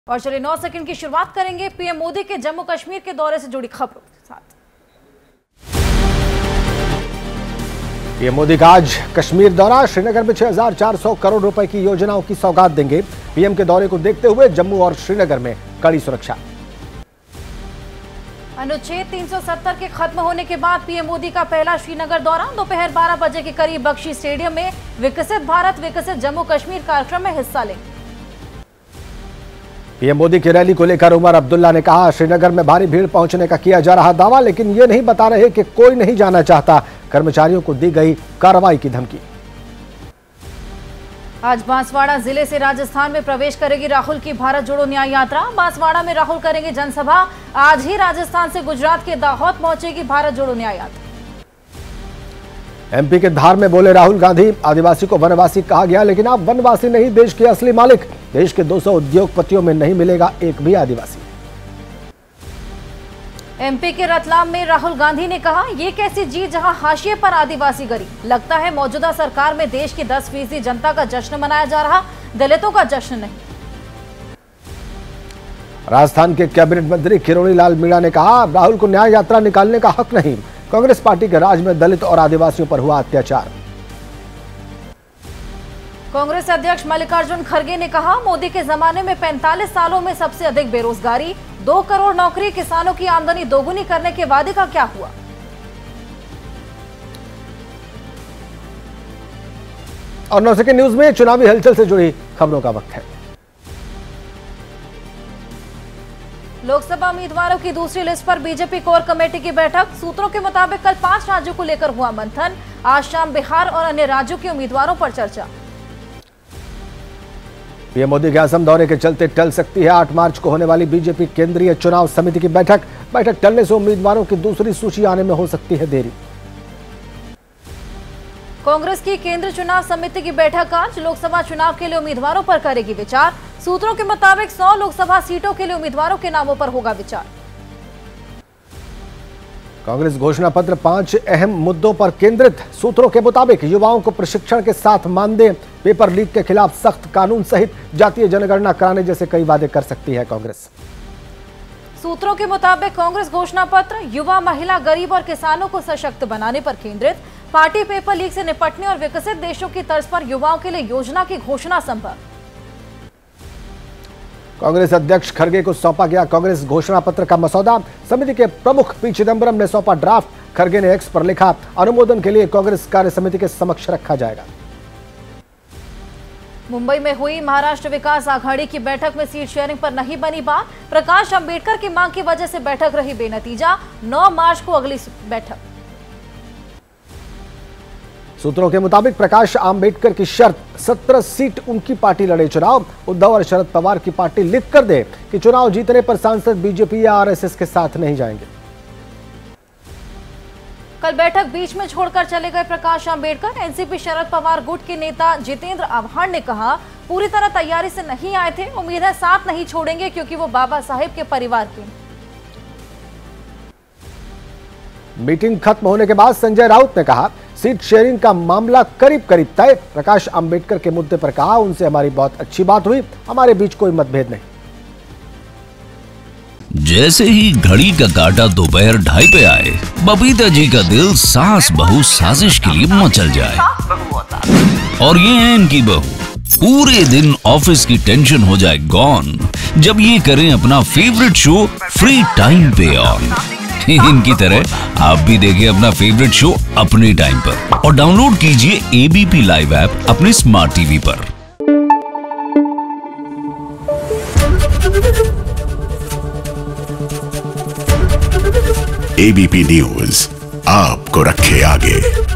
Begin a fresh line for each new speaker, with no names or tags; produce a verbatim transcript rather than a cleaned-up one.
और चलिए नौ सेकंड की शुरुआत करेंगे पीएम मोदी के जम्मू कश्मीर के दौरे से जुड़ी खबरों के साथ।
पीएम मोदी का आज कश्मीर दौरा। श्रीनगर में छह हज़ार चार सौ करोड़ रुपए की योजनाओं की सौगात देंगे। पीएम के दौरे को देखते हुए जम्मू और श्रीनगर में कड़ी सुरक्षा।
अनुच्छेद तीन सौ सत्तर के खत्म होने के बाद पीएम मोदी का पहला श्रीनगर दौरा। दोपहर बारह बजे के करीब बख्शी स्टेडियम में विकसित भारत विकसित जम्मू कश्मीर कार्यक्रम में हिस्सा लेंगे।
पीएम मोदी की रैली को लेकर उमर अब्दुल्ला ने कहा, श्रीनगर में भारी भीड़ पहुंचने का किया जा रहा दावा, लेकिन ये नहीं बता रहे कि कोई नहीं जाना चाहता। कर्मचारियों को दी गई कार्रवाई की धमकी।
आज बांसवाड़ा जिले से राजस्थान में प्रवेश करेगी राहुल की भारत जोड़ो न्याय यात्रा। बांसवाड़ा में राहुल करेंगे जनसभा। आज ही राजस्थान से गुजरात के दाहोद पहुंचेगी भारत जोड़ो न्याय यात्रा।
एमपी के धार में बोले राहुल गांधी, आदिवासी को वनवासी कहा गया, लेकिन आप वनवासी नहीं, देश के असली मालिक। देश के दो सौ उद्योगपतियों में नहीं मिलेगा एक भी आदिवासी।
एमपी के रतलाम में राहुल गांधी ने कहा, ये कैसी जीत जहां हाशिए पर आदिवासी गरीब। लगता है मौजूदा सरकार में देश की दस फीसदी जनता का जश्न मनाया जा रहा, दलितों का जश्न नहीं।
राजस्थान के कैबिनेट मंत्री किरोड़ी लाल मीणा ने कहा, राहुल को न्याय यात्रा निकालने का हक नहीं। कांग्रेस पार्टी के राज में दलित और आदिवासियों पर हुआ अत्याचार।
कांग्रेस अध्यक्ष मल्लिकार्जुन खड़गे ने कहा, मोदी के जमाने में पैंतालीस सालों में सबसे अधिक बेरोजगारी, दो करोड़ नौकरी, किसानों की आमदनी दोगुनी करने के वादे का क्या हुआ।
और नौ सेकंड न्यूज में चुनावी हलचल से जुड़ी खबरों का वक्त है।
लोकसभा उम्मीदवारों की दूसरी लिस्ट पर बीजेपी कोर कमेटी की बैठक। सूत्रों के मुताबिक कल पांच राज्यों को लेकर हुआ मंथन। आज शाम बिहार और अन्य राज्यों के उम्मीदवारों पर चर्चा।
पीएम मोदी के असम दौरे के चलते टल सकती है आठ मार्च को होने वाली बीजेपी केंद्रीय चुनाव समिति की बैठक। बैठक टलने से उम्मीदवारों की दूसरी सूची आने में हो सकती है देरी।
कांग्रेस की केंद्रीय चुनाव समिति की बैठक आज लोकसभा चुनाव के लिए उम्मीदवारों पर करेगी विचार। सूत्रों के मुताबिक सौ लोकसभा सीटों के लिए उम्मीदवारों के नामों पर होगा विचार।
कांग्रेस घोषणा पत्र पांच अहम मुद्दों पर केंद्रित। सूत्रों के मुताबिक युवाओं को प्रशिक्षण के साथ मानदेय, पेपर लीक के खिलाफ सख्त कानून सहित जातीय जनगणना कराने जैसे कई वादे कर सकती है कांग्रेस।
सूत्रों के मुताबिक कांग्रेस घोषणा पत्र युवा, महिला, गरीब और किसानों को सशक्त बनाने पर केंद्रित। पार्टी पेपर लीक से निपटने और विकसित देशों की तर्ज पर युवाओं के लिए योजना की घोषणा संभव।
कांग्रेस अध्यक्ष खड़गे को सौंपा गया कांग्रेस घोषणा पत्र का मसौदा। समिति के प्रमुख पी चिदंबरम ने सौंपा ड्राफ्ट। खड़गे ने एक्स पर लिखा, अनुमोदन के लिए कांग्रेस कार्य समिति के समक्ष रखा जाएगा।
मुंबई में हुई महाराष्ट्र विकास आघाड़ी की बैठक में सीट शेयरिंग पर नहीं बनी बात। प्रकाश अंबेडकर की मांग की वजह से बैठक रही बेनतीजा। नौ मार्च को अगली बैठक।
सूत्रों के मुताबिक प्रकाश आंबेडकर की शर्त, सत्रह सीट उनकी पार्टी लड़े चुनाव। उद्धव और शरद पवार की पार्टी लिख कर दे कि चुनाव जीतने पर सांसद बीजेपी या आरएसएस के साथ नहीं जाएंगे।
कल बैठक बीच में छोड़कर चले गए प्रकाश आंबेडकर। एनसीपी शरद पवार गुट के नेता जितेंद्र आव्हाड ने कहा, पूरी तरह तैयारी से नहीं आए थे, उम्मीद है साथ नहीं छोड़ेंगे क्योंकि वो बाबा साहेब के परिवार के।
मीटिंग खत्म होने के बाद संजय राउत ने कहा, सीट शेयरिंग का मामला करीब करीब तय। प्रकाश अंबेडकर के मुद्दे पर कहा, उनसे हमारी बहुत अच्छी बात हुई, हमारे बीच कोई मतभेद नहीं।
जैसे ही घड़ी का काटा दोपहर ढाई पे आए, बबीता जी का दिल सास बहू साजिश के लिए मचल जाए। और ये है इनकी बहू, पूरे दिन ऑफिस की टेंशन हो जाए गॉन जब ये करें अपना फेवरेट शो फ्री टाइम पे ऑन। इनकी तरह आप भी देखिए अपना फेवरेट शो अपने टाइम पर और डाउनलोड कीजिए एबीपी लाइव ऐप अपने स्मार्ट टीवी पर।
एबीपी न्यूज आपको रखे आगे।